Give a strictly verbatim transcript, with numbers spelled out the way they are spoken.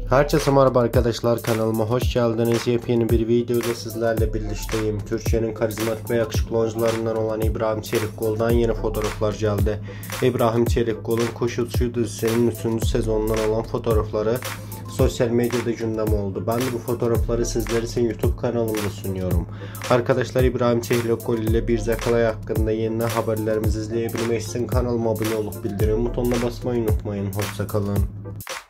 Herkese merhaba arkadaşlar, kanalıma hoş geldiniz. Yepyeni bir videoda sizlerle birlikteyim. Türkiye'nin karizmatik ve yakışıklı oyuncularından olan İbrahim Çelikkol'dan yeni fotoğraflar geldi. İbrahim Çelikkol'un Kuş Uçuşu dizisinin üçüncü sezonundan olan fotoğrafları sosyal medyada gündem oldu. Ben de bu fotoğrafları sizler için YouTube kanalımda sunuyorum. Arkadaşlar, İbrahim Çelikkol ile Bir Zakalay hakkında yeni haberlerimizi izleyebilmek için kanalıma abone olup bildirim butonuna basmayı unutmayın. Hoşça kalın.